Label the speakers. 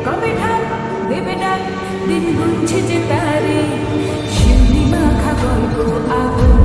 Speaker 1: কবে ঢাক দেবে ডাক দিন গুনছে যে তারে শিউলি মাখা গল্প আগুন